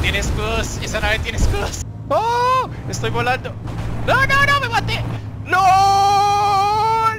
tiene escudos. Esa nave tiene escudos. ¡Oh! Estoy volando. ¡No, no, no! ¡Me maté! ¡LOL!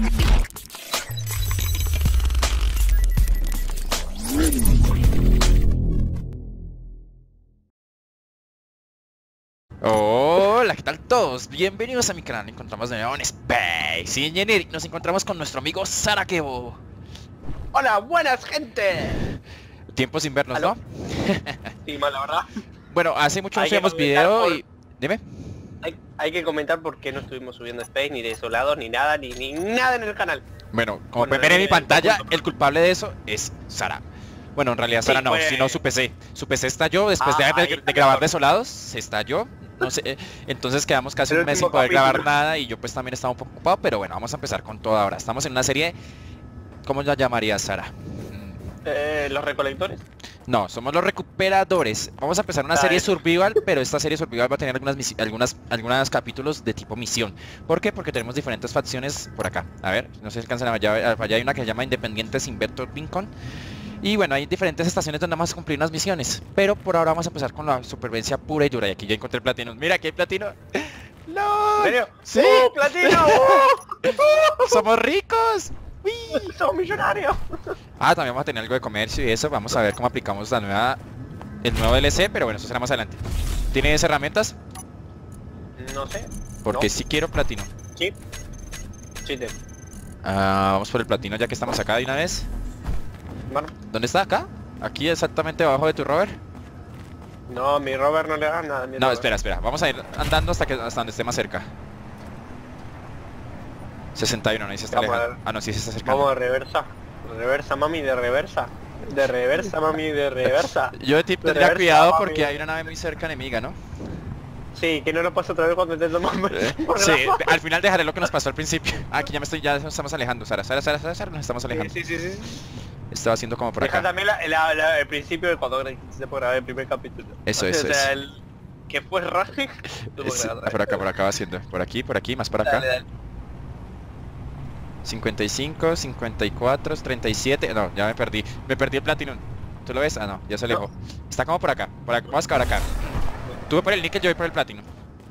Hola, ¿qué tal todos? Bienvenidos a mi canal. Nos encontramos de nuevo en Space Engineer. Nos encontramos con nuestro amigo Sarajevo. Hola, buenas gente. Tiempo sin vernos, ¿Aló? ¿no? Sí, mal, la verdad. Bueno, hace mucho no Hay que subimos comentar video por- y... Dime. Hay que comentar por qué no estuvimos subiendo Space, ni Desolados, ni nada, ni nada en el canal. Bueno, como Bueno, pueden ver en mi el pantalla, punto. el culpable de eso es Sara. Bueno, en realidad Sí, Sara no, fue- sino su PC. Su PC estalló después Ah, ahí de está grabar mejor. Desolados, se estalló. No sé, entonces quedamos casi El un mes sin último poder grabar capítulo. nada y yo pues también estaba un poco ocupado, pero bueno, vamos a empezar con todo ahora. Estamos en una serie, ¿cómo la llamaría Sara? Los recolectores. No, somos los recuperadores. Vamos a empezar una serie survival, pero esta serie survival va a tener algunos capítulos de tipo misión. ¿Por qué? Porque tenemos diferentes facciones por acá. A ver, no sé si alcanzan a ver, allá hay una que se llama Independientes Invertor Lincoln. Y bueno, hay diferentes estaciones donde vamos a cumplir unas misiones. Pero por ahora vamos a empezar con la supervivencia pura y dura. Y aquí ya encontré el platino. Mira, aquí hay platino. ¡No! ¿En serio? ¡Sí! ¡Platino! ¡Somos ricos! ¡Uy! ¡Somos millonarios! Ah, también vamos a tener algo de comercio y eso. Vamos a ver cómo aplicamos el nuevo DLC, pero bueno, eso será más adelante. ¿Tienes herramientas? No sé. Porque No. sí quiero platino. Sí. Chiste. Vamos por el platino ya que estamos acá de una vez. Bueno. ¿Dónde está? ¿Acá? Aquí exactamente abajo de tu rover. No, mi Robert no le da nada. No, espera. Vamos a ir andando hasta donde esté más cerca. 61, no dice está Vamos a lejano. ver. Ah, no, sí se está acercando. Vamos de reversa. Reversa, mami, de reversa. De reversa, mami, de reversa. Yo de ti De tendría reversa, cuidado papi. porque hay una nave muy cerca enemiga, ¿no? Sí, que no nos pase otra vez cuando intentemos Sí, al final dejaré lo que nos pasó al principio. Aquí ya nos estamos alejando, Sara, nos estamos alejando. Sí. Estaba haciendo como por Deja acá. también el principio de cuando se puede grabar el primer capítulo. Eso, O eso. sea, que fue Raje. Por acá va haciendo. Por aquí, más para acá. Dale. 55, 54, 37. No, ya me perdí. Me perdí el Platinum. ¿Tú lo ves? Ah, no, ya se alejó. Está como por acá. Vamos a acabar acá. Tú voy por el níquel, yo voy por el Platinum.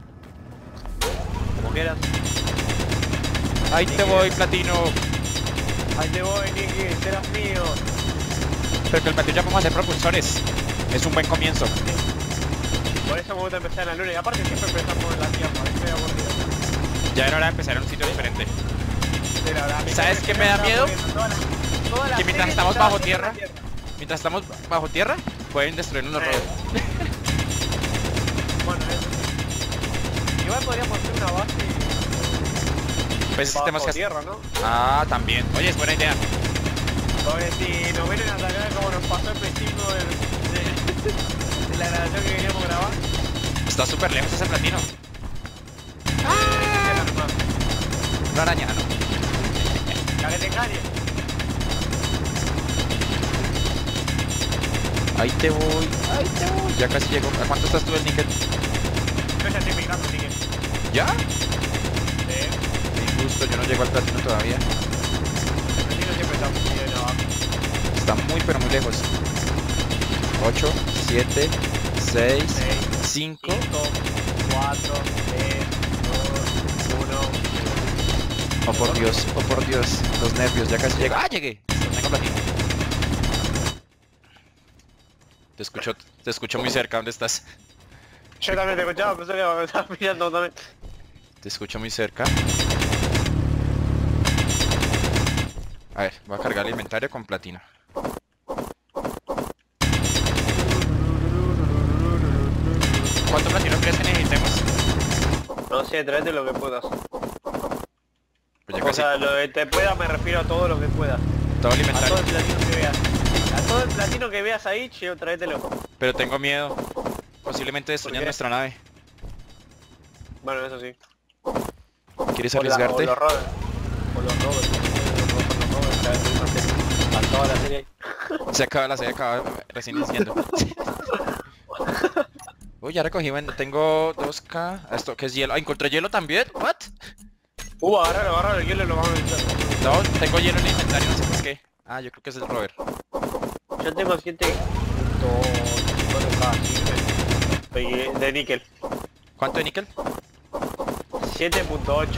Como quieras. Ahí te voy, Platino. Ahí te voy, Nicky, serás mío. Pero que el Platinum ya podemos hacer propulsores. Es un buen comienzo. Por eso me gusta empezar en la luna. Y aparte siempre empezamos en la tierra. Estoy aburrido. Ya era hora de empezar en un sitio diferente. Sí, la verdad, ¿Sabes qué me da miedo? Toda la Que mientras serie estamos estaba bajo haciendo en la tierra, Mientras estamos bajo tierra, pueden destruirnos los robots. Bueno, eso. Igual podríamos hacer una base Pues tenemos bajo que... tierra, ¿no? Ah, también. Oye, es buena idea. Pobre, si nos vienen a atacar como nos pasó al principio de la grabación que queríamos grabar. Está súper lejos ese Platino. Era nomás. Una araña, ¿no? La que te engañe. Ahí te voy. Ya casi llego. ¿A cuánto estás tú del níquel? Yo ya estoy picando, así que... ¿Ya? Sí. Qué injusto, yo no llego al platino todavía. El platino siempre está muy bien abajo. Está muy pero muy lejos. 8, 7, 6, 5. 5, 4, 3, 2, 1... Oh por Dios, los nervios, ya casi llego. ¡Ah, llegué! Tengo platino. Te escucho muy cerca, ¿dónde estás? Yo también te escuchaba, pensé que me estabas mirando también. Te escucho muy cerca. A ver, voy a cargar el inventario con platino. ¿Cuánto platino crees que necesitemos? No sé, tráete lo que puedas. Pues ya O casi sea, lo de te pueda me refiero a todo lo que puedas. todo el A inventario. todo el platino que veas. Sí, a todo el platino que veas ahí, chido, tráetelo. Pero tengo miedo. Posiblemente destruyan qué? nuestra nave. Bueno, eso sí. ¿Quieres O arriesgarte? los Rovers. O los Rovers. Los Rovers, cada vez más serie. A toda la serie ahí. Se acaba la serie, acaba recién iniciando. Uy, ya recogí, bueno, tengo 2K. ¿Esto qué es hielo? Ah, ¿encontré hielo también? ¿What? Agárralo, el hielo lo vamos a vencer. No, tengo hielo en el inventario, no sé por qué. Ah, yo creo que es el rover. Yo tengo 7.4K, sí, De níquel. ¿Cuánto de níquel? 7.8.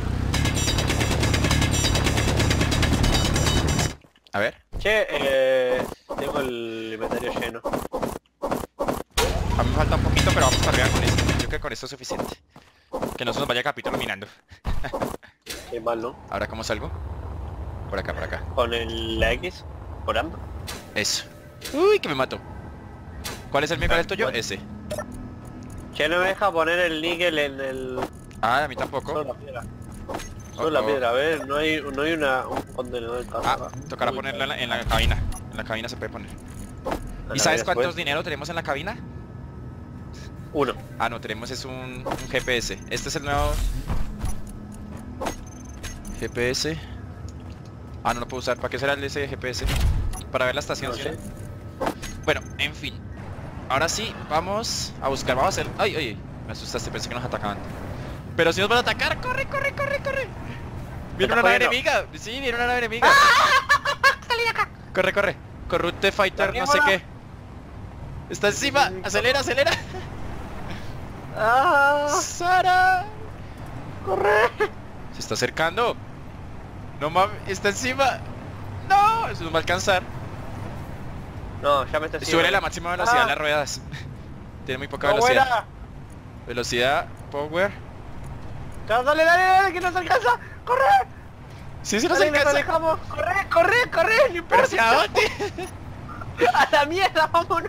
A ver. Che, tengo el inventario lleno. A mí me falta un poquito, pero vamos para arriba con esto. Yo creo que con esto es suficiente. Que no se nos vaya capítulo minando. Qué mal, ¿no? Ahora, ¿cómo salgo? Por acá, por acá. Con la X, por ambos. Eso. Uy, que me mato. ¿Cuál es el mío? ¿Cuál es el tuyo? Bueno. Ese. Che, no me deja poner el níquel en el... Ah, a mí tampoco. Solo la piedra. Solo la piedra, a ver, no hay un contenedor de casa. Ah, tocará ponerlo en la cabina. En la cabina se puede poner. ¿Y sabes cuántos dinero tenemos en la cabina? 1. Ah, no, tenemos es un GPS. Este es el nuevo GPS. Ah, no lo puedo usar. ¿Para qué será el ese GPS? Para ver la estación, No ¿sí? sé. Bueno, en fin. Ahora sí, vamos a buscar. Vamos a hacer... Ay, ay, me asustaste, pensé que nos atacaban. Pero si nos van a atacar, corre, corre, corre, corre. Viene una nave enemiga. Sí, viene una nave enemiga. ¡Salí de acá! Corre, corre. Corrupte Fighter, no sé qué. Está encima. Acelera, acelera. ¡Ah! Sara. ¡Corre! Se está acercando. No mames, está encima. No, eso nos va a alcanzar. No, ya me está haciendo. Sube la máxima velocidad a las ruedas. Tiene muy poca ¡No, velocidad. buena! Velocidad, power. Dale, dale, dale, que nos alcanza. ¡Corre! Sí, sí nos Dale, nos alcanza. alejamos. ¡Corre, corre, corre! ¡No importa! Pero hacia dónde. ¡A la mierda, vámonos!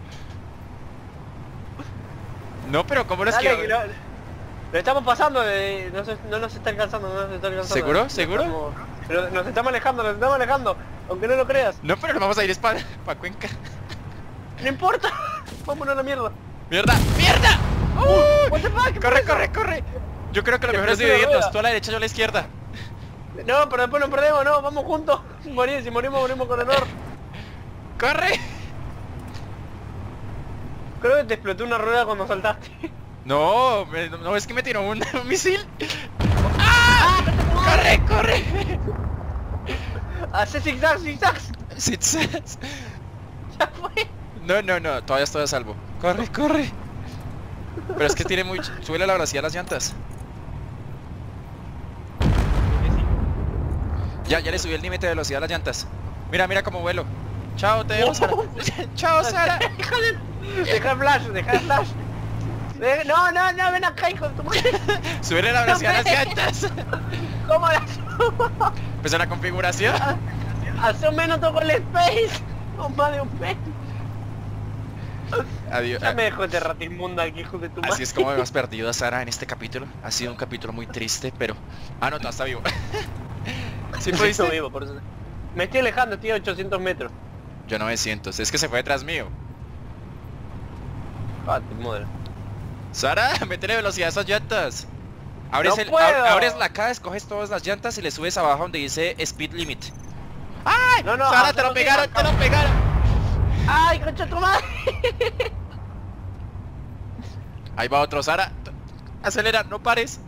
No, pero ¿cómo los Dale, quiero? que lo estamos pasando, no nos está alcanzando, no nos está alcanzando. ¿Seguro? ¿Seguro? Pero nos estamos alejando, aunque no lo creas. No, pero nos vamos a ir para Cuenca. No importa, vámonos a la mierda. ¡Mierda! ¡Mierda! What the fuck, ¡Corre, ¿qué corre, pasa? corre! Yo creo que lo Que mejor es explotó la dividirnos. rueda. Tú a la derecha, yo a la izquierda. No, pero después nos perdemos, no, vamos juntos. Si morimos, morimos con honor. ¡Corre! Creo que te explotó una rueda cuando saltaste. No, no es que me tiró un misil. ¡Ah! ¡Corre, corre! Hace zigzags, zigzags. Zigzags. Ya fue. No, no, no, todavía estoy a salvo. Corre, corre. Pero es que tiene muy... Súbele la velocidad a las llantas. Ya le subí el límite de velocidad a las llantas. Mira, mira cómo vuelo. Chao, te dejo, Sara. Chao, Sara. Deja el flash, deja el flash. No, no, no, ven acá, hijo de tu madre. Súbele la velocidad a las llantas. ¿Cómo la subo? Empezó la configuración. Hace un menos toco el space. O más de un mes. Adiós. Ya me dejó este ratimunda aquí, hijo de tu madre. Así es como hemos perdido a Sara en este capítulo. Ha sido un capítulo muy triste, pero... Ah, no, todavía está vivo. ¿Sí Estoy pudiste? vivo, por eso. Me estoy alejando, estoy a 800 metros. Yo 900. Es que se fue detrás mío. Ah, tu madre. Sara, métele velocidad a esas llantas. Abres, ¡No puedo! abres la caja, escoges todas las llantas y le subes abajo donde dice Speed Limit. ¡Ay! No, no, Sara, te lo pegaron, te lo pegaron. ¡Ay, concha de tu madre! Ahí va otro, Sara. Acelera, no pares.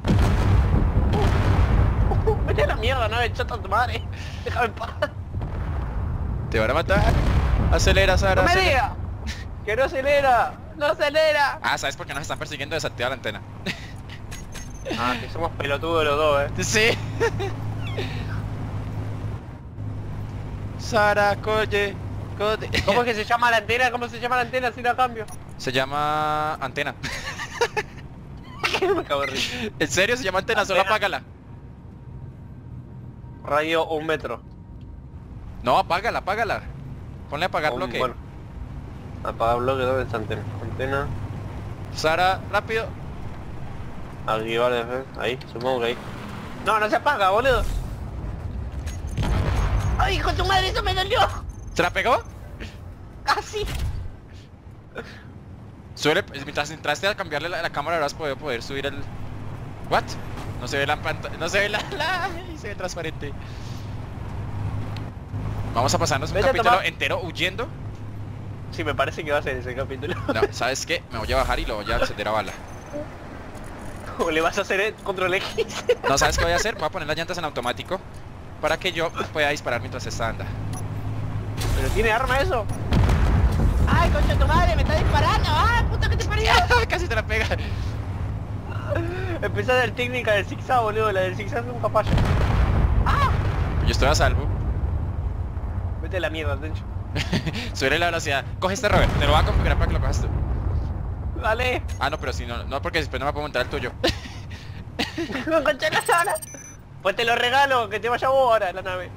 Vete a la mierda, no me chata tu madre. Déjame en paz. Te van a matar. Acelera, Sara. ¡No me acelera. diga! ¡Que no acelera! ¡No acelera! Ah, ¿sabes por qué nos están persiguiendo? Desactiva la antena. Ah, que somos pelotudos los dos, Sí. Sara, coye. ¿Cómo es que se llama la antena? ¿Cómo se llama la antena si la cambio? Se llama antena. Me cago de risa. ¿En serio se llama antena? Solo Antena. apágala. Radio 1 metro. No, apágala, apágala. Ponle a apagar bloque. Bueno. Apaga bloque, ¿dónde está antena? Antena. Sara, rápido. Aquí vale, ahí, supongo que ahí. No, no se apaga, boludo. ¡Ay, hijo de tu madre, eso me dolió! ¿Se la pegó? ¡Casi! Suele, mientras entraste a cambiarle la cámara habrás podido poder subir el... ¿What? No se ve la pantalla, no se ve la... y se ve transparente. Vamos a pasarnos un Vete a capítulo tomar- entero huyendo. Sí, me parece que va a ser ese capítulo. No, ¿sabes qué? Me voy a bajar y lo voy a encender a bala. ¿O le vas a hacer control X? No, ¿sabes qué voy a hacer? Voy a poner las llantas en automático para que yo pueda disparar mientras esta anda. ¿Pero tiene arma eso? ¡Ay, concha de tu madre! ¡Me está disparando! ¡Ah, puta que te parió! Casi te la pega. Empecé a dar técnica del zigzag, boludo. La del zigzag nunca falla. ¡Ah! Yo estoy a salvo. Vete a la mierda, Tencho. Subiré la velocidad. Coge este Robert, te lo voy a configurar para que lo cojas tú. Dale. Ah, no, pero si no, no porque después no me puedo montar el tuyo. Con concha de la sala. Pues te lo regalo, que te vaya vos ahora la nave.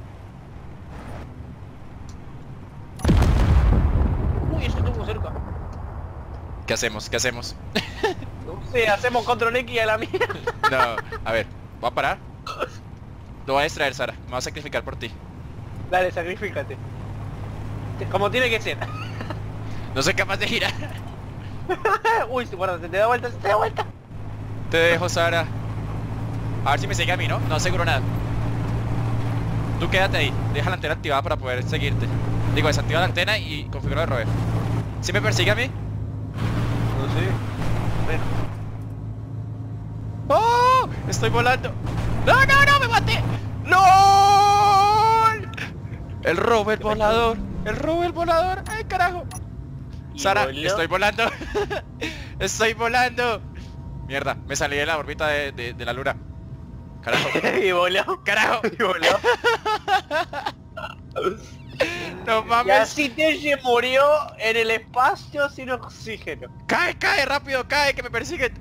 Uy, eso estuvo cerca. ¿Qué hacemos? ¿Qué hacemos? No sé, hacemos control X a la mierda. No, a ver, voy a parar. Lo voy a distraer, Sara. Me voy a sacrificar por ti. Dale, sacrifícate. Como tiene que ser. No soy capaz de girar. Uy, guarda, te da vuelta, te da vuelta. Te dejo, Sara. A ver si me sigue a mí, ¿no? No aseguro nada. Tú quédate ahí. Deja la antena activada para poder seguirte. Digo, desactiva la antena y configura el rover. ¿Sí me persigue a mí? No sé. Bueno. ¡Oh! Estoy volando. ¡No, no, no! ¡Me maté! ¡No! El rover volador. El rover volador. ¡Ay, carajo! Sara, estoy volando. Estoy volando. Mierda, me salí de la órbita de la luna. Carajo. Y voló. Carajo. Y voló. No Y mames. así Tenchi murió en el espacio sin oxígeno. Cae, cae, rápido, cae, que me persiguen.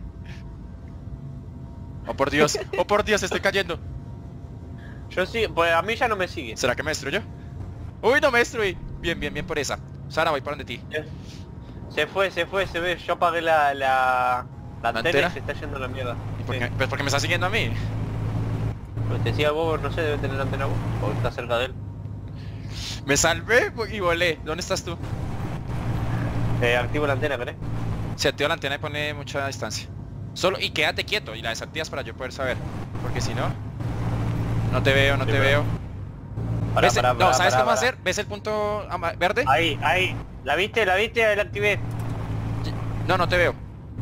Oh por Dios, estoy cayendo. Yo sí, pues a mí ya no me sigue. ¿Será que me destruyó? Uy, no me destruí. Bien, bien, bien por esa. Sara, voy para donde ti. Se fue, se ve. Yo apagué la antena antena? y se está yendo a la mierda. ¿Y por Sí. qué? Pues porque me está siguiendo a mí. Pues te siga vos, no sé, debe tener la antena vos. O está cerca de él. Me salvé y volé. ¿Dónde estás tú? Activo la antena, ¿querés? Se activa la antena y pone mucha distancia. Solo y quédate quieto y la desactivas para yo poder saber. Porque si no, no te veo, no te veo. ¿Ves? No, ¿sabes qué vamos a hacer? ¿Ves el punto verde? Ahí, ahí. ¿La viste? ¿La viste? La activé. No, no te veo.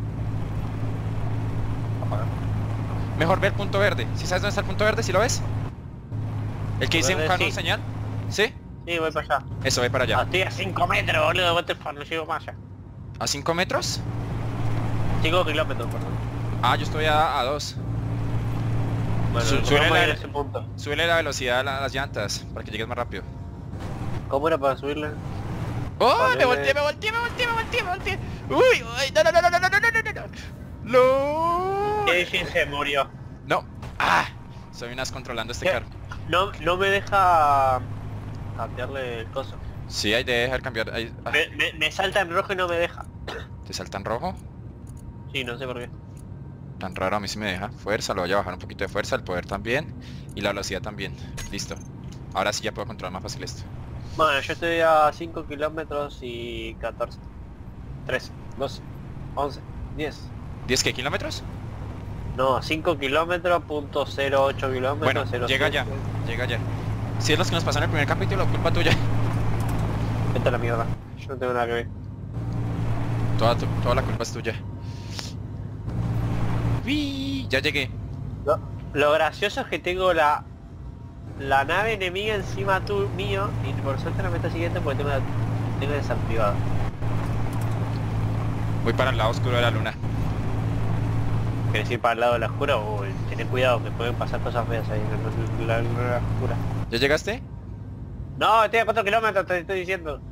Mejor ve el punto verde. ¿Sí sabes dónde está el punto verde? ¿Sí lo ves? El que dice un Verde, canon sí. señal. ¿Sí? Sí, voy para allá. Eso, ve para allá. Estoy a 5 metros, boludo. What the fuck, no llego más allá. ¿A 5 metros? 5 kilómetros, perdón. Ah, yo estoy a 2. Bueno, Súbele vamos a ir la- a ese punto. Súbele la velocidad a las llantas para que llegues más rápido. ¿Cómo era para subirle? ¡Oh! Vale, Me volteé, me volteé, me volteé, me volteé, me volteé. ¡Uy! ¡Uy! ¡No, no, no, no, no, no, no, no, no! ¡No! Kenji se murió. ¡No! ¡Ah! Soy unas controlando este ¿Qué? carro. No me deja cambiarle el coso. Sí, hay de dejar cambiar. Me salta en rojo y no me deja. ¿Te salta en rojo? Sí, no sé por qué. Tan raro, a mí sí me deja. Fuerza, lo voy a bajar un poquito de fuerza, el poder también. Y la velocidad también. Listo. Ahora sí ya puedo controlar más fácil esto. Bueno, yo estoy a 5 kilómetros y 14. 13, 12, 11, 10. ¿10 qué kilómetros? No, 5 kilómetros, punto 08 kilómetros, Bueno, 0, llega ya, llega ya. Si es los que nos pasan en el primer capítulo, culpa tuya. Vete a la mierda. Yo no tengo nada que ver. Toda la culpa es tuya. ¡Uy! Ya llegué. Lo gracioso es que tengo la nave enemiga encima mío y por suerte no me está siguiendo porque tengo desactivado. Voy para el lado oscuro de la luna. ¿Querés ir para el lado de la oscura? Uy, tenés cuidado que pueden pasar cosas feas ahí en la oscura. ¿Ya llegaste? No, estoy a 4 kilómetros, te estoy diciendo.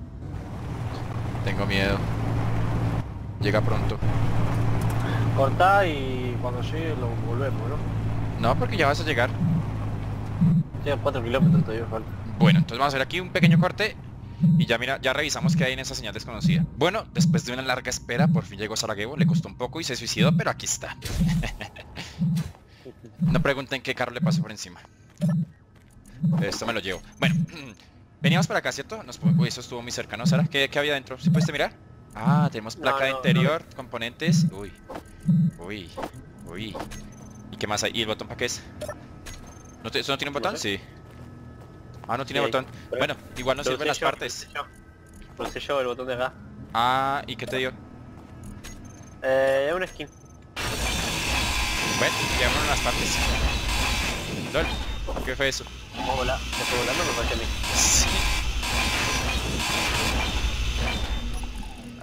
Tengo miedo. Llega pronto. Cortá y cuando llegue lo volvemos, ¿no? No, porque ya vas a llegar. Estoy a 4 kilómetros, todavía falta. Bueno, entonces vamos a hacer aquí un pequeño corte. Y ya mira, ya revisamos qué hay en esa señal desconocida. Bueno, después de una larga espera, por fin llegó Sarajevo. Le costó un poco y se suicidó, pero aquí está. No pregunten qué carro le pasó por encima. Esto me lo llevo. Bueno, veníamos para acá, ¿cierto? Uy, eso estuvo muy cercano, Sara. ¿Qué había dentro? ¿Sí pudiste mirar? Ah, tenemos placa de interior, componentes. Uy. Uy. Uy. ¿Y qué más hay? ¿Y el botón para qué es? ¿Eso no tiene un botón? No sé. Sí. Ah, no tiene Sí, botón. pero- Bueno, igual nos Lo sirven usé las yo, partes. Lo usé yo, el botón de acá. Ah, ¿y qué te dio? Una skin. Bueno, llevaron las partes. LOL, ¿qué fue eso? ¿Se fue volando? Me parece a mí. Sí.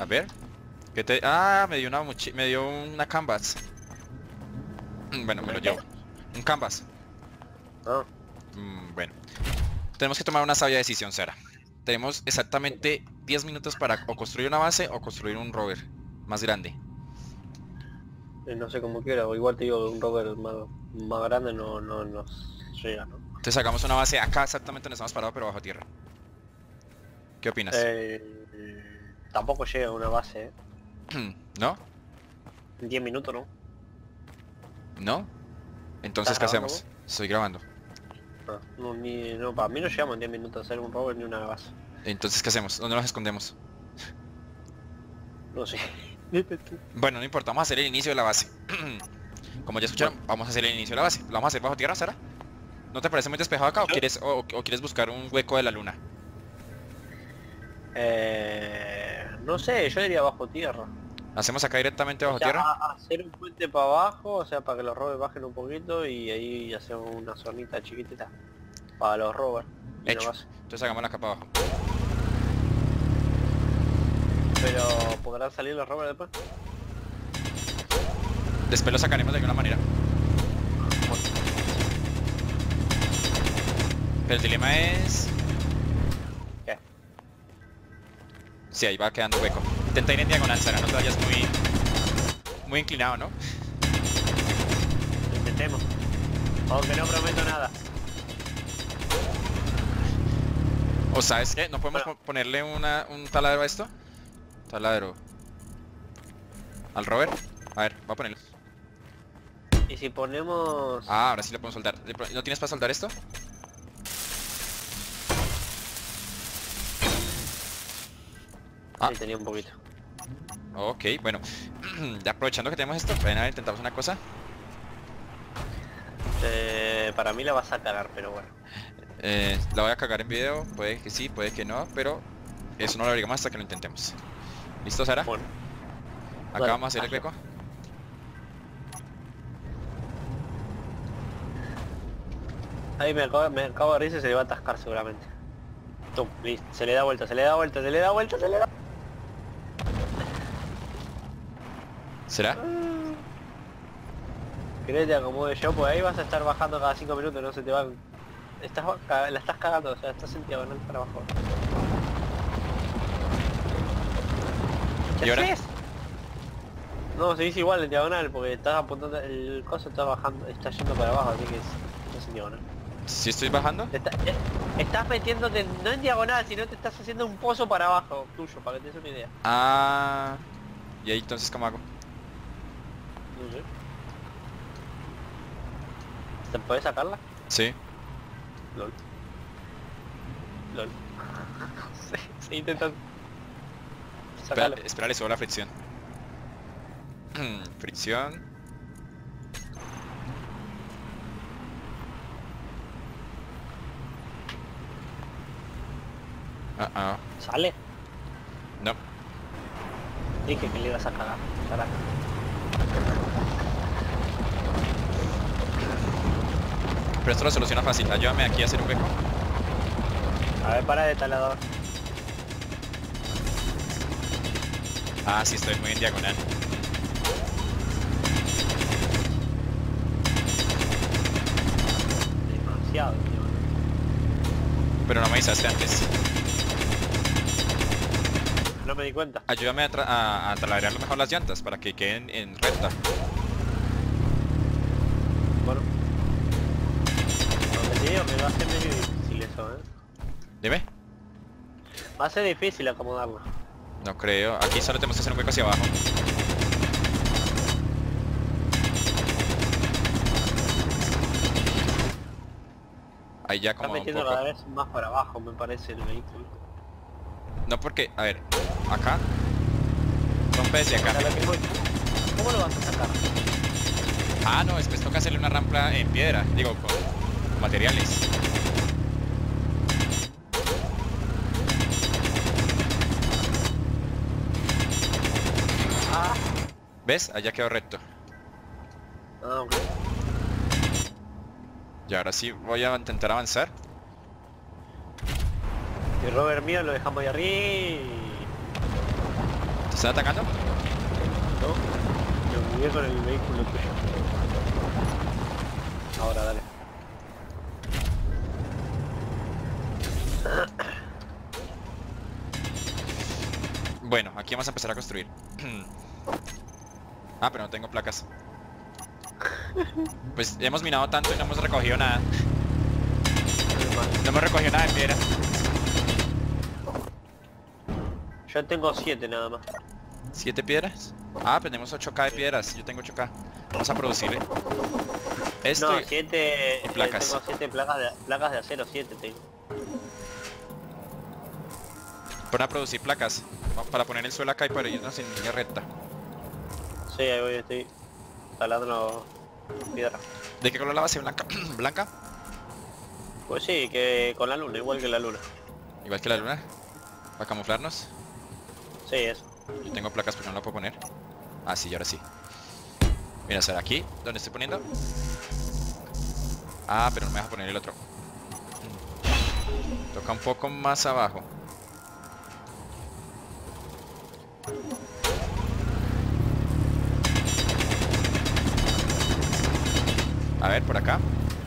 A ver. ¿Qué te...? Ah, me dio una me dio una canvas. Bueno, me lo llevo. Un canvas. Ah, Bueno. Tenemos que tomar una sabia decisión, Sara. Tenemos exactamente 10 minutos para o construir una base o construir un rover más grande. no sé cómo quiera, o igual te digo, un rover más grande no nos llega, ¿no? Entonces hagamos una base acá exactamente donde estamos parados, pero bajo tierra. ¿Qué opinas? Tampoco llega a una base, ¿No? En 10 minutos, ¿no? ¿No? Entonces, ¿qué ¿Estás grabando hacemos? Estoy grabando. No, para mí no llegamos en 10 minutos a hacer un rover ni una base. Entonces, ¿qué hacemos? ¿Dónde nos escondemos? No sé. Dime tú. Bueno, no importa, vamos a hacer el inicio de la base. Como ya escucharon, vamos a hacer el inicio de la base. ¿Lo vamos a hacer bajo tierra, Sara? ¿No te parece muy despejado acá o quieres, o quieres buscar un hueco de la luna? No sé, yo diría bajo tierra. ¿Hacemos acá directamente bajo O sea, tierra? hacer un puente para abajo, o sea, para que los rovers bajen un poquito y ahí hacemos una zonita chiquitita para los rovers. y una Hecho. base. Entonces hagámosla acá para abajo. Pero ¿podrán salir los rovers después? Después lo sacaremos de alguna manera. Bueno, Pero el dilema es... ¿qué? Sí, ahí va quedando hueco. Intenta ir en diagonal, Sara, no te vayas muy inclinado, ¿no? Lo intentemos. Aunque no prometo nada. O sabes qué, ¿no podemos Bueno. ponerle un taladro a esto? Taladro. ¿Al rover? A ver, voy a ponerlo. Y si ponemos... Ah, ahora sí lo podemos soldar. ¿No tienes para soldar esto? Ah, Sí, tenía un poquito. ok, bueno. Ya aprovechando que tenemos esto, ven a ver, intentamos una cosa. Para mí la vas a cagar, pero bueno. La voy a cagar en video, puede que sí, puede que no, pero eso no lo averiguamos hasta que lo intentemos. ¿Listo, Sara? Bueno, Acá dale, vamos a hacer el hazlo. hueco. Ahí me acabo de reír y se le va a atascar seguramente. Tum, listo. Se le da vuelta, se le da vuelta, se le da vuelta, se le da... ¿Será? ¿Querés que te acomode yo? Pues ahí vas a estar bajando cada 5 minutos, no se te van... la estás cagando, o sea, estás en diagonal para abajo. ¿Y ahora? haces? No, se dice igual en diagonal, porque estás apuntando el coso, está bajando, está yendo para abajo, así que estás en diagonal. ¿Sí estoy bajando? Estás metiéndote, no en diagonal, sino te estás haciendo un pozo para abajo tuyo, para que te des una idea. Ah... ¿Y ahí entonces cómo hago? No sé. ¿Te puedes sacarla? Sí. LOL. LOL. Se intentan sacarla. Espera, le subo la fricción. Fricción. ¿Sale? No. Dije que le ibas a cagar. Caraca. Pero esto lo soluciona fácil. Ayúdame aquí a hacer un hueco. A ver, para de talador. Ah, sí, estoy muy en diagonal. Demasiado, tío. Pero no me avisaste antes. No me di cuenta. Ayúdame a taladrar mejor las llantas para que queden en recta. Bueno. Aunque te digo que va a ser medio difícil eso, Dime. Va a ser difícil acomodarlo. No creo. Aquí solo tenemos que hacer un hueco hacia abajo. Ahí ya Está como un metiendo poco. cada vez más para abajo, me parece, el vehículo. No porque, a ver, acá. Rompe desde acá. A lo que voy. ¿Cómo lo vas a sacar? Ah, no, después toca hacerle una rampa en piedra. Digo, con materiales. Ah, ¿Ves? Allá quedó recto. ok. Y ahora sí voy a intentar avanzar. Y Robert mío lo dejamos ahí arriba. ¿Están atacando? ¿No? Lo bugué con el vehículo tuyo. Ahora, dale. Bueno, aquí vamos a empezar a construir. Ah, pero no tengo placas. Pues hemos minado tanto y no hemos recogido nada. No hemos recogido nada de piedra. Yo tengo 7 nada más. 7 piedras. Ah, pues tenemos 8K de piedras. Yo tengo 8K. Vamos a producirle. Esto No, y 7 placas. tengo 7 placas de acero, 7 tengo. Para producir placas. Para poner el suelo acá y para irnos en línea recta. Sí, ahí voy, estoy talando piedra. ¿De qué color la base? ¿Blanca? ¿Blanca? Pues sí, que con la luna, igual que la luna. Igual que la luna. Para camuflarnos. Sí, eso. Yo tengo placas pero no la puedo poner. Ah, sí, y ahora sí. Mira, será aquí, donde estoy poniendo. Ah, pero no me deja poner el otro. Toca un poco más abajo. A ver, por acá.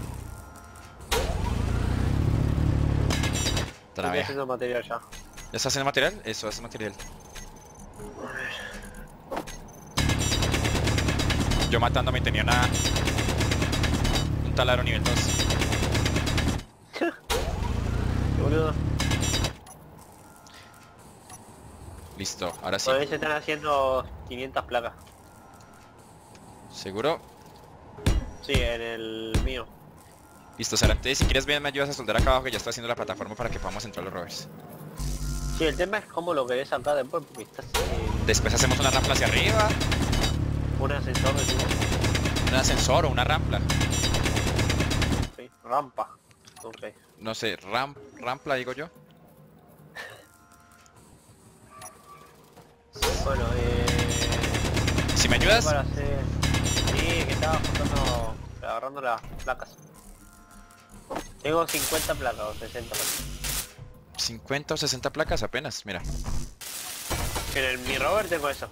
Estoy haciendo material ya. ¿Ya está haciendo material? Eso, hace material. Yo matándome tenía un taladro nivel 2. Qué boludo. Listo, ahora sí. Todavía se están haciendo 500 placas. ¿Seguro? Sí, en el mío. Listo, Sara, entonces si quieres bien me ayudas a soldar acá abajo que ya estoy haciendo la plataforma para que podamos entrar los rovers. Sí, el tema es cómo lo querés sacar después, porque estás Después hacemos una rampa hacia arriba, un ascensor de tubo. un ascensor o una rampa. Okay. Rampa. Ok. No sé, rampla digo yo. Bueno, Si me ayudas, para hacer... Sí, que estaba juntando, agarrando las placas. Tengo 50 placas o 60 placas. 50 o 60 placas apenas, mira. En mi rover tengo eso.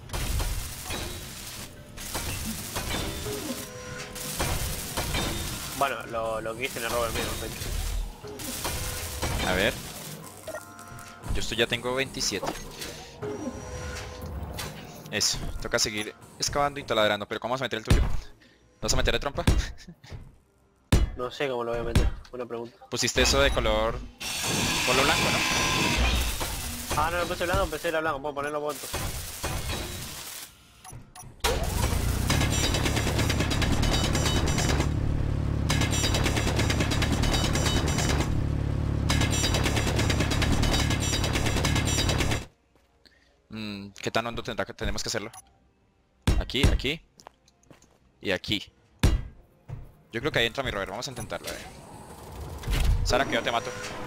Bueno, lo que hice en el rover mío, de hecho. A ver. Ya tengo 27. Eso, toca seguir excavando y taladrando, pero ¿cómo vamos a meter el tuyo? ¿Vas a meter de trompa? No sé cómo lo voy a meter, buena pregunta. Pusiste eso de color blanco, ¿no? Ah, no, lo puse blanco, empecé a blanco, puedo ponerlo puntos. ¿Qué tan hondo tenemos que hacerlo? Aquí, aquí y aquí. Yo creo que ahí entra mi rover, vamos a intentarlo, a ver. Sara, que yo te mato.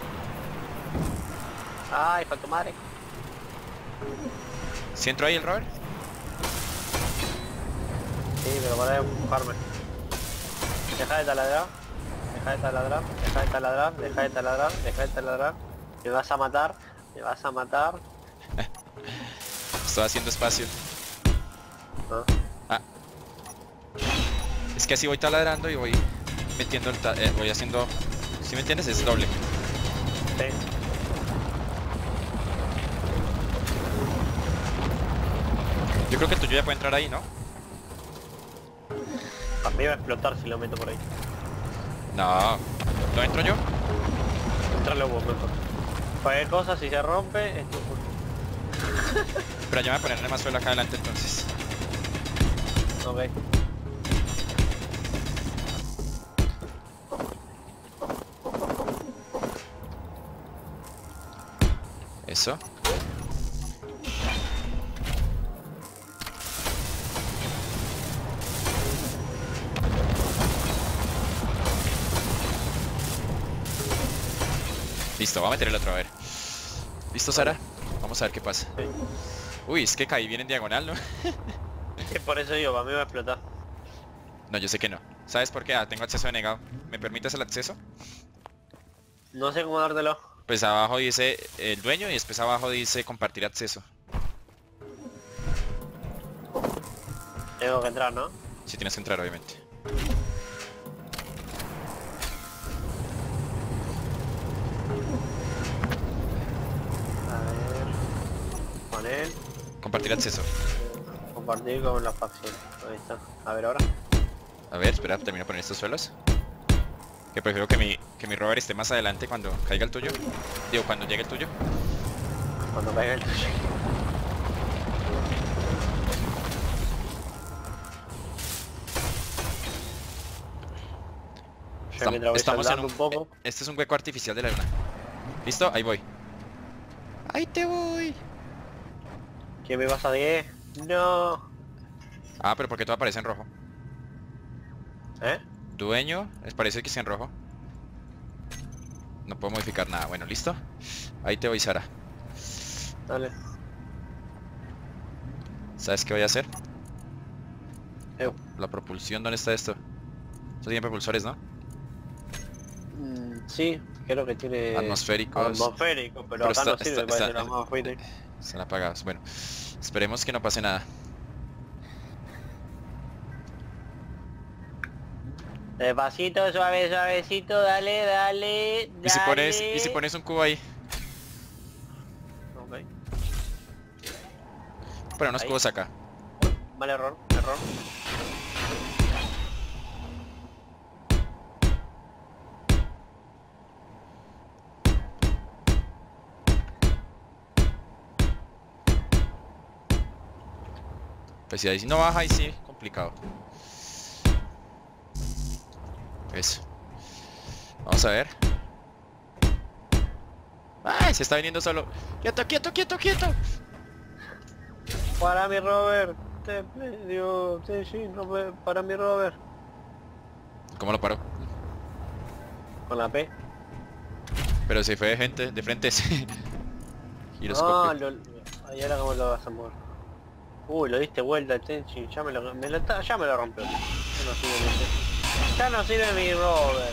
Ay, faltó madre. ¿Sí entró ahí el rover? Sí, pero para empujarme. Deja de taladrar. Deja de taladrar. Deja de taladrar. Deja de taladrar. Deja de taladrar. Me vas a matar. Me vas a matar. Estoy haciendo espacio. ¿No? Ah. Es que así voy taladrando y voy metiendo voy haciendo... ¿Sí me entiendes? Es doble. Sí. Yo creo que el tuyo ya puede entrar ahí, ¿no? A mí va a explotar si lo meto por ahí. No. ¿No entro yo? Entrarle vos mejor. Cualquier cosa, si se rompe, es tu culpa. Pero ya me voy a ponerle más suelo acá adelante entonces. Ok. Eso. Listo, voy a meter el otro a ver. ¿Listo, Sara? Vamos a ver qué pasa. Sí. Uy, es que caí bien en diagonal, ¿no? Sí, por eso digo, para mí va a explotar. No, yo sé que no. ¿Sabes por qué? Ah, tengo acceso denegado. ¿Me permites el acceso? No sé cómo dártelo. Pues abajo dice el dueño y después abajo dice compartir acceso. Tengo que entrar, ¿no? Si tienes que entrar, obviamente. A ver... Con él. Compartir acceso. Compartir con la facción. Ahí está. A ver ahora. A ver, espera, termino de poner estos suelos. Que prefiero que mi rover esté más adelante cuando caiga el tuyo. Digo, cuando llegue el tuyo. Cuando caiga el tuyo. Yo mientras voy Estamos en soldando un poco. Este es un hueco artificial de la luna. ¿Listo? Ahí voy. ¡Ahí te voy! ¿Quién me vas a 10? No. Ah, pero ¿por qué todo aparece en rojo? ¿Eh? Dueño, les parece que sea en rojo. No puedo modificar nada. Bueno, ¿listo? Ahí te voy, Sara. Dale. ¿Sabes qué voy a hacer? Eu. La propulsión, ¿dónde está esto? Esto tiene propulsores, ¿no? Sí, creo que tiene... Atmosféricos. Atmosférico, pero acá no sirve para ser atmosférico. Están apagados. Bueno, esperemos que no pase nada. Despacito, suave, suavecito, dale, dale, ¿Y si pones un cubo ahí? Ok. Bueno, unos Ahí. cubos acá. Vale, error, error. Pues si ahí no baja, ahí sí, complicado. Eso. Vamos a ver. ¡Ay! Se está viniendo solo. ¡Quieto, quieto, quieto, quieto! Para mi Robert, te pidió, sí, Robert, para mi Robert. ¿Cómo lo paro? Con la P. Pero se fue de gente, de frente. Ah, Giroscopio. ahí ahora cómo lo vas a mover. Uy, lo diste vuelta, Tenchi, ya me lo rompió. Ya no sirve ya no sirve mi Robert.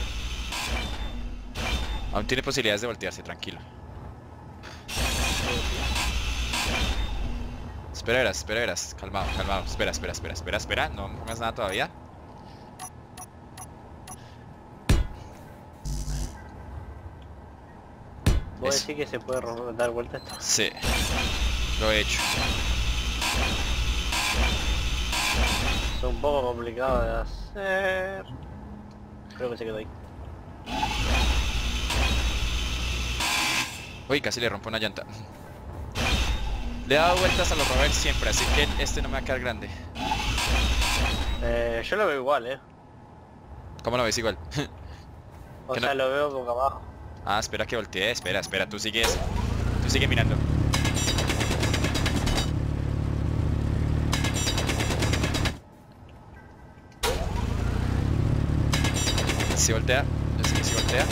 Aún tiene posibilidades de voltearse, tranquilo. Espera, verás. Calmado, calmado. Espera. No me pongas nada todavía. ¿Vos Eso. decís que se puede dar vuelta esto? Sí, lo he hecho. Es un poco complicado de hacer. Creo que se quedó ahí. Uy, casi le rompo una llanta. Le he dado vueltas a los rovers siempre, así que este no me va a quedar grande. Yo lo veo igual, ¿Cómo lo ves igual? O Que sea, no- lo veo boca abajo. Ah, espera que voltee, espera, tú sigue mirando. Si voltea, yo sé que si voltea.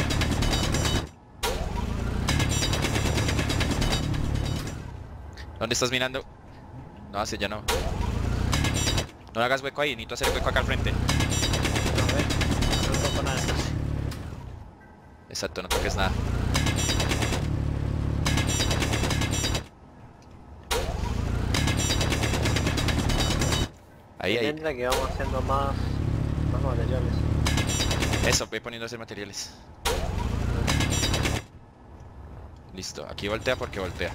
¿Dónde estás mirando? No, hacia allá no. No hagas hueco ahí, necesito hacer hueco acá al frente. No, no toco nada entonces. Exacto, no toques nada. Ahí. Entra que vamos haciendo más materiales. Eso, voy poniendo a hacer materiales. Listo, aquí voltea porque voltea.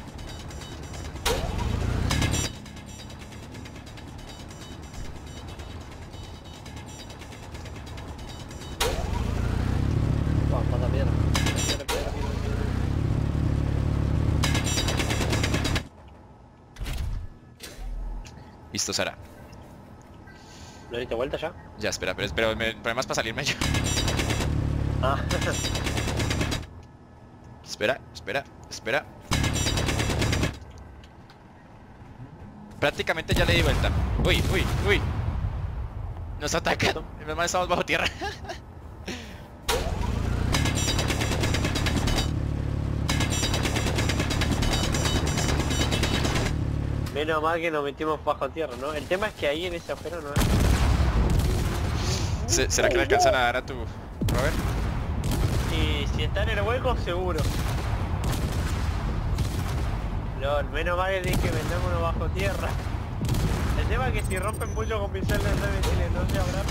Vamos, pata piedra. Piedra. Listo, Sara. ¿Lo diste vuelta ya? Ya, espera, pero el problema es para salirme yo. Ah, Espera. Prácticamente ya le di vuelta. Uy. Nos atacan. Además estamos bajo tierra. menos mal que nos metimos bajo tierra, ¿no? El tema es que ahí en ese agujero no es. ¿Será que le alcanzan a dar a tu Robert? Y si está en el hueco, seguro. LOL, menos mal que dije metémonos bajo tierra. El tema es que si rompen mucho con mis celdas de misiles, no sé habrá.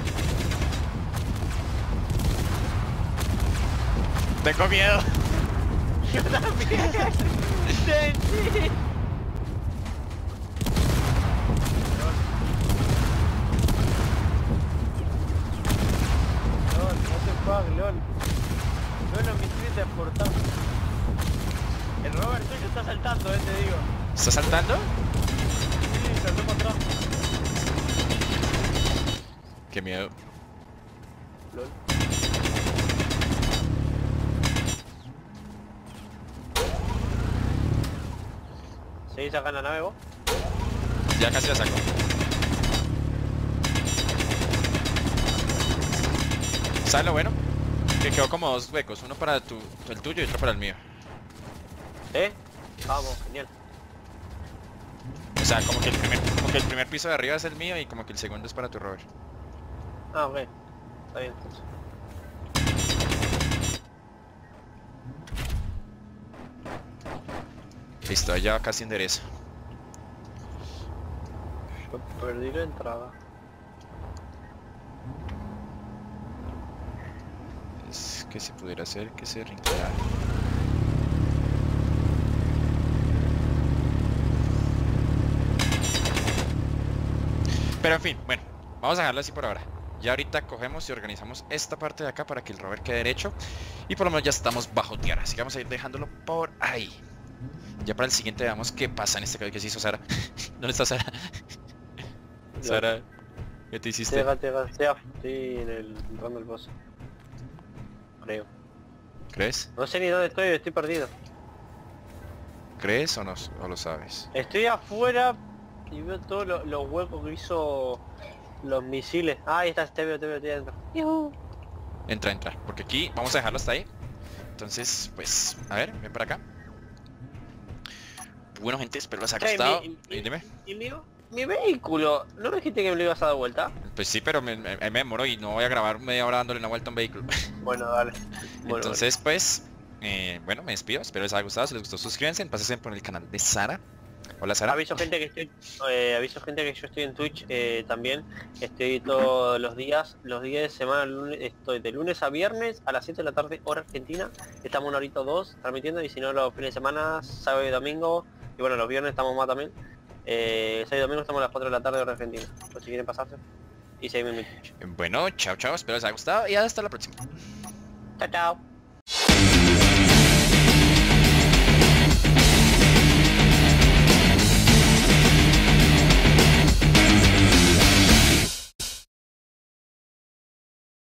Tengo miedo. Yo también. Sí. LOL, no te fuck, LOL. No los misiles te exportamos. El Robert tuyo está saltando, te digo. ¿Está saltando? Sí, saltó para atrás. Qué miedo. LOL. ¿Seguís acá en la nave vos? Ya casi la saco. ¿Sabes lo bueno? Que quedó como dos huecos, uno para el tuyo y otro para el mío. ¿Eh? Vamos, genial. O sea, como que el primer piso de arriba es el mío y como que el segundo es para tu Robert. Ah, ok. Está bien, entonces. Listo, ya casi enderezo. Yo perdí la entrada. Es que se pudiera hacer que se rinqueara. Pero en fin, bueno, vamos a dejarlo así por ahora. Ya ahorita cogemos y organizamos esta parte de acá para que el Robert quede derecho. Y por lo menos ya estamos bajo tierra, así que vamos a ir dejándolo por ahí. Ya para el siguiente veamos qué pasa en este caso que se hizo Sara. ¿Dónde está Sara? Sara, ¿qué te hiciste? Sí, en el Rumble Boss. Creo. ¿Crees? No sé ni dónde estoy perdido. ¿Crees o no o lo sabes? Estoy afuera y veo todos los huecos que hizo los misiles. Ah, ahí estás, te veo adentro. ¡Yuhu! Entra, porque aquí vamos a dejarlo hasta ahí. Entonces, pues, a ver, ven para acá. Bueno, gente, espero les haya gustado. Dime. ¿Y mi vehículo? ¿No me dijiste que me lo ibas a dar vuelta? Pues sí, pero me demoro y no voy a grabar media hora dándole una vuelta a un vehículo. Bueno, dale. Bueno, Entonces, pues, bueno, me despido. Espero les haya gustado. Si les gustó, suscríbanse. Pásense por el canal de Sara. Hola, Sara. aviso gente que yo estoy en Twitch también. Estoy todos los días de semana, estoy de lunes a viernes a las 7 de la tarde, hora argentina. Estamos una horita o dos transmitiendo, y si no los fines de semana, sábado y domingo. Y bueno, los viernes estamos más también. Sábado y domingo estamos a las 4 de la tarde, hora argentina. Por si quieren pasarse. Y seguirme en mi Twitch. Bueno, chao, chao. Espero les haya gustado y hasta la próxima. Chao, chao.